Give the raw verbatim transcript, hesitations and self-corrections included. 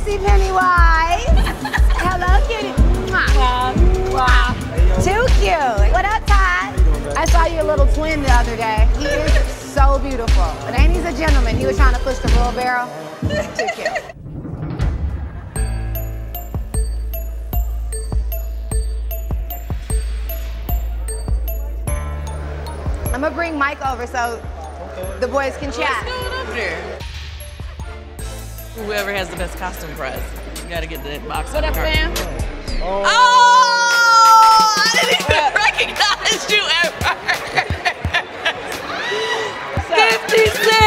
Sexy Pennywise. Hello, cutie. Mwah. Mwah. Too cute. What up, Todd? I saw your little twin the other day. He is so beautiful. But ain't he's a gentleman? He was trying to push the wheelbarrow. Too cute. I'm gonna bring Mike over so the boys can chat. What's going up there? Whoever has the best costume prize, you gotta get the box. What up, fam? Oh. Oh, I didn't even recognize you ever. fifty cent.